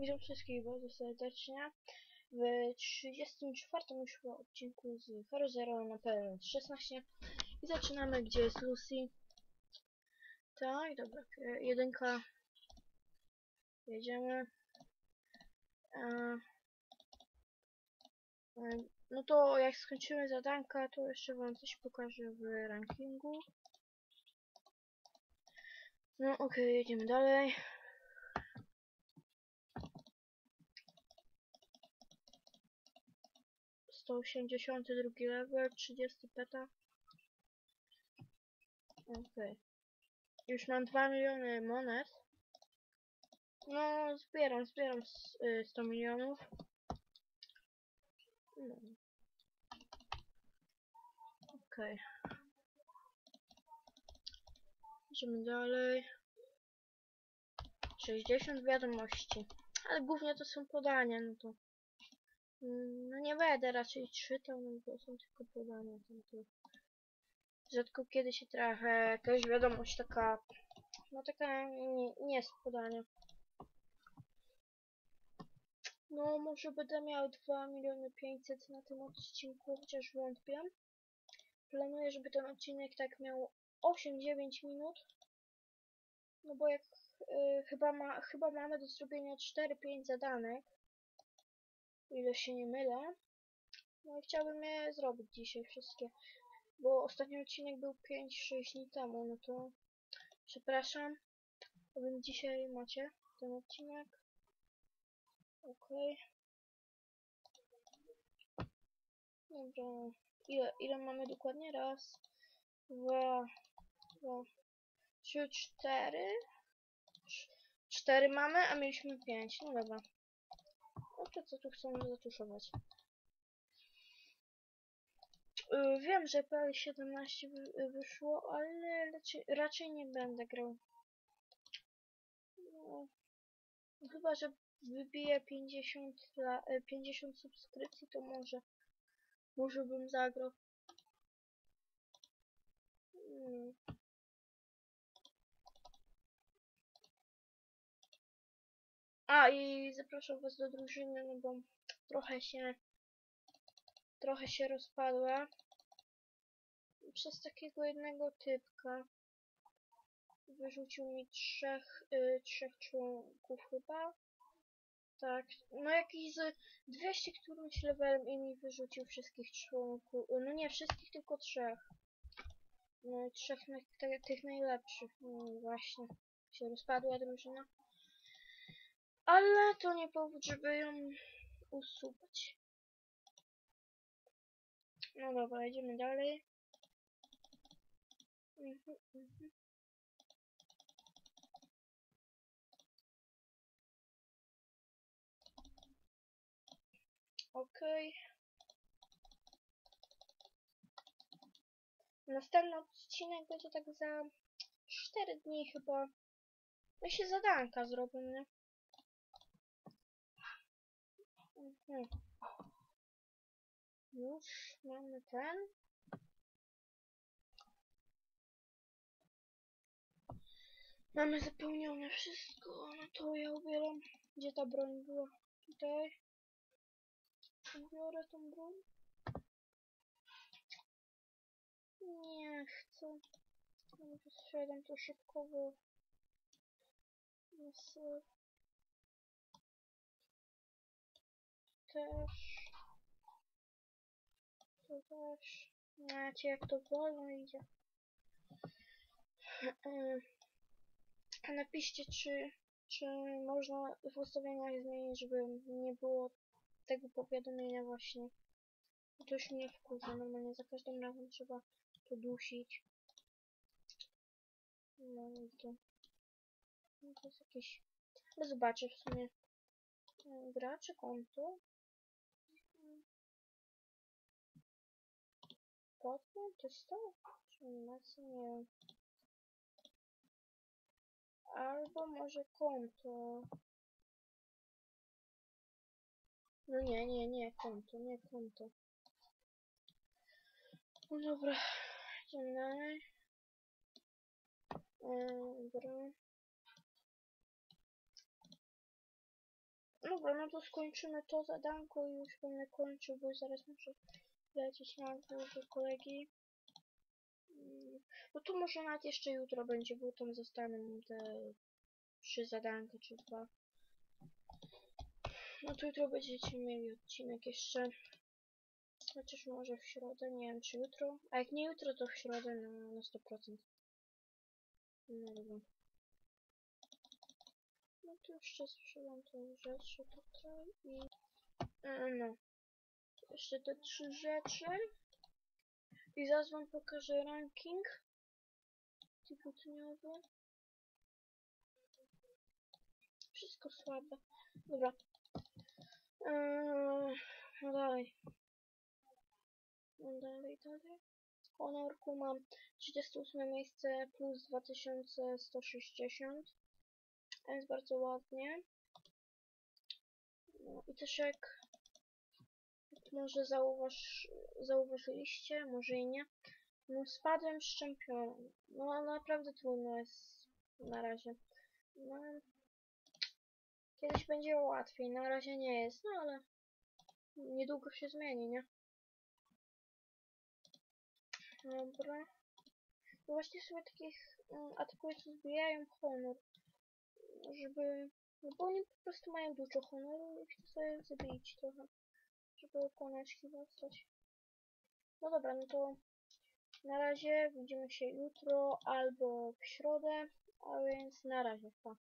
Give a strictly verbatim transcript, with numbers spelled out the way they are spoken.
Witam wszystkich bardzo serdecznie w trzydziestym czwartym już chyba odcinku z Hero Zero na P L szesnaście i zaczynamy, gdzie jest Lucy. Tak, dobra, jedynka. Jedziemy. E, e, no to jak skończymy zadanka, to jeszcze wam coś pokażę w rankingu. No okej, okay, jedziemy dalej. sto osiemdziesiąty drugi level, trzydzieści peta. Okej. Okay. Już mam dwa miliony monet. No, zbieram, zbieram sto milionów. No. Okej. Okay. Idziemy dalej. sześćdziesiąt wiadomości. Ale głównie to są podania, no to... No nie będę raczej czytał, no to są tylko podania. To rzadko kiedy się trafia jakaś wiadomość taka... No taka nie, nie jest podania. No może będę miał dwa miliony pięćset na tym odcinku, chociaż wątpię. Planuję, żeby ten odcinek tak miał osiem dziewięć minut. No bo jak y, chyba, ma, chyba mamy do zrobienia cztery pięć zadanek. O ile się nie mylę. No i chciałbym je zrobić dzisiaj wszystkie. Bo ostatni odcinek był pięć sześć dni temu. No to przepraszam. A więc dzisiaj macie ten odcinek. Okej. Okay. Dobra. Ile, ile mamy dokładnie? Raz, dwa, dwa, trzy, cztery. Cztery mamy, a mieliśmy pięć. No dobra. No to co tu chcemy zatuszować? Yy, wiem, że P L siedemnaście wy, wyszło, ale raczej, raczej nie będę grał. No, chyba, że wybije pięćdziesiąt, la, pięćdziesiąt subskrypcji, to może. Może bym zagrał. Hmm. A i zapraszam was do drużyny, no bo trochę się trochę się rozpadła przez takiego jednego typka. Wyrzucił mi trzech, y, trzech członków chyba. Tak, no jakiś z dwieście którymś levelem i mi wyrzucił wszystkich członków. No nie wszystkich, tylko trzech. No trzech na, te, tych najlepszych. No właśnie, się rozpadła drużyna. Ale to nie powód, żeby ją usuwać. No dobra, idziemy dalej. Mhm, mhm. Okej. Okay. Następny odcinek będzie tak za cztery dni chyba. No się zadanka zrobię, nie? Mhm. Już mamy ten. Mamy zapełnione wszystko, no to ja ubieram. Gdzie ta broń była? Tutaj. Biorę tą broń. Nie chcę. Sprzedam to szybko, bo... Jest... Też... To też... Wiecie, jak to wolno idzie. A napiszcie, czy, czy można w ustawieniach zmienić, żeby nie było tego powiadomienia właśnie. To już mnie wkurza, normalnie za każdym razem trzeba to dusić. No i to... No to jest jakieś... No zobaczę w sumie. Gra czy konto? Podmiot? To jest to? Czy animacja? Nie wiem. Albo może konto. No nie, nie, nie, konto, nie konto. No dobra, idziemy dalej. Eee, dobra. Dobra, no to skończymy to zadanko i już będę kończył, bo zaraz muszę lecieć na dwór do kolegi. Mm, No to może nawet jeszcze jutro będzie, bo tam zostaną te trzy zadanka czy dwa. No to jutro będziecie mieli odcinek jeszcze. Chociaż może w środę, nie wiem czy jutro. A jak nie jutro, to w środę na, na sto procent. No dobra. No to jeszcze sprzedam te rzeczy tutaj i... e, No. Jeszcze te trzy rzeczy. I zaraz wam pokażę ranking. Tygodniowy. Wszystko słabe. Dobra. Eee, no dalej. No dalej, dalej. W honorku mam trzydzieste ósme miejsce plus dwa tysiące sto sześćdziesiąt. Jest bardzo ładnie. No i też jak może zauważ, zauważyliście, może i nie. No spadłem z czempionem. No naprawdę trudno jest na razie. No, kiedyś będzie łatwiej, na razie nie jest, no ale niedługo się zmieni, nie? Dobra. No właśnie sobie takich um, atakuję, co zbijają honor. Żeby... No bo oni po prostu mają dużo honoru i chcę sobie zabić trochę. Żeby koneczki dostać. No dobra, no to na razie widzimy się jutro albo w środę, a więc na razie, pa.